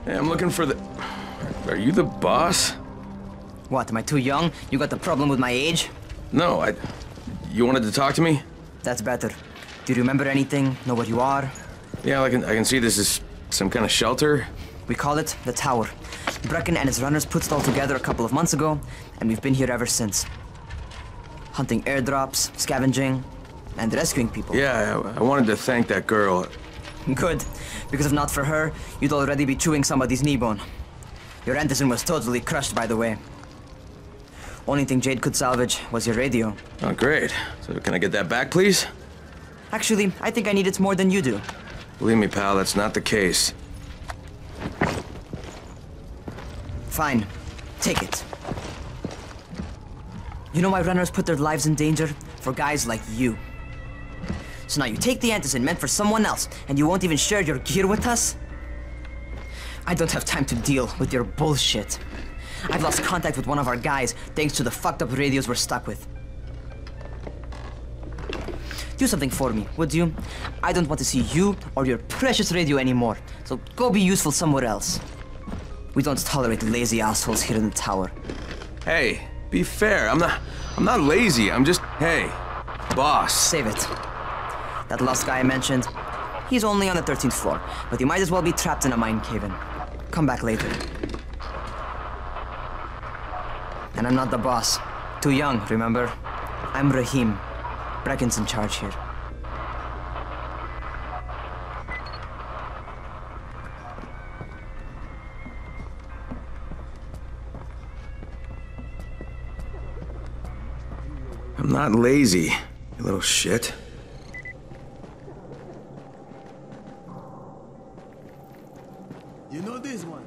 Hey, I'm looking for the... Are you the boss? What, am I too young? You got the problem with my age? No, You wanted to talk to me? That's better. Do you remember anything? Know what you are? Yeah, I can see this is some kind of shelter. We call it the Tower. Brecken and his runners put it all together a couple of months ago, and we've been here ever since. Hunting airdrops, scavenging, and rescuing people. Yeah, I wanted to thank that girl. Good, because if not for her, you'd already be chewing somebody's knee bone. Your Anderson was totally crushed, by the way. Only thing Jade could salvage was your radio. Oh, great. So can I get that back, please? Actually, I think I need it more than you do. Believe me, pal, that's not the case. Fine. Take it. You know why runners put their lives in danger? For guys like you. So now you take the Anderson meant for someone else, and you won't even share your gear with us? I don't have time to deal with your bullshit. I've lost contact with one of our guys thanks to the fucked up radios we're stuck with. Do something for me, would you? I don't want to see you or your precious radio anymore, so go be useful somewhere else. We don't tolerate lazy assholes here in the tower. Hey, be fair. I'm not lazy. I'm just, hey, boss. Save it. That last guy I mentioned, he's only on the 13th floor, but he might as well be trapped in a mine cave-in. Come back later. And I'm not the boss. Too young, remember? I'm Rahim. Brecken's in charge here. I'm not lazy, you little shit. You know this one.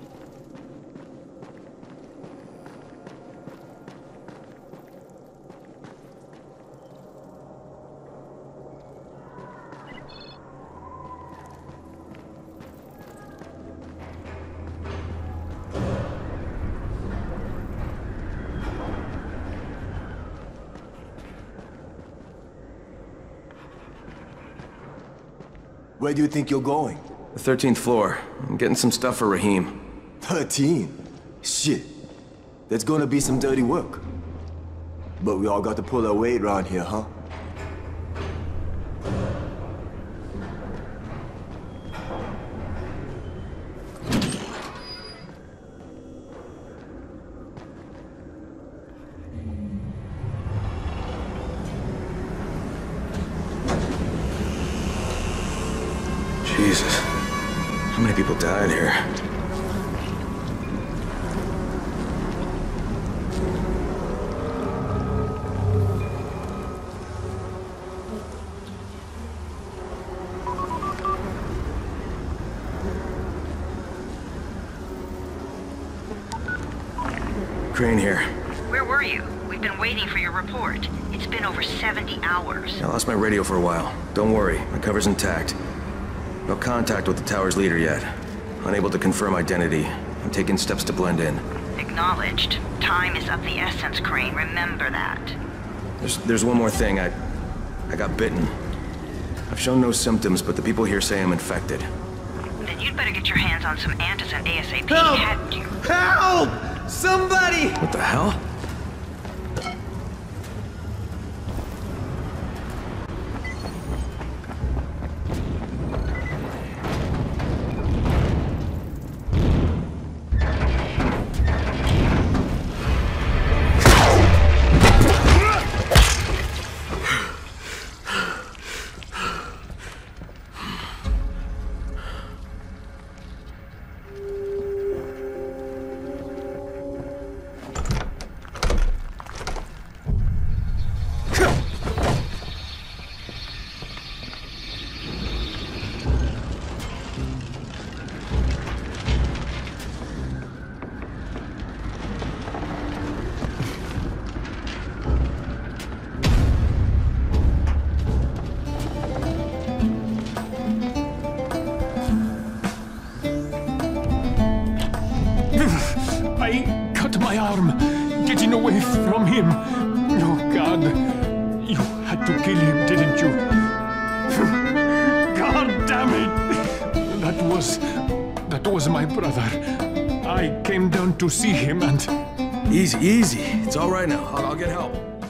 Where do you think you're going? The 13th floor. I'm getting some stuff for Rahim. 13? Shit. That's gonna be some dirty work. But we all got to pull our weight around here, huh? Jesus. How many people died here? Crane here. Where were you? We've been waiting for your report. It's been over 70 hours. I lost my radio for a while. Don't worry, my cover's intact. No contact with the tower's leader yet. Unable to confirm identity. I'm taking steps to blend in. Acknowledged. Time is of the essence, Crane. Remember that. There's one more thing. I got bitten. I've shown no symptoms, but the people here say I'm infected. Then you'd better get your hands on some antizin ASAP. Help! Hadn't you? Help! Somebody! What the hell? I cut my arm, getting away from him. Oh, God. You had to kill him, didn't you? God damn it! That That was my brother. I came down to see him and... Easy, easy. It's all right now. I'll get help.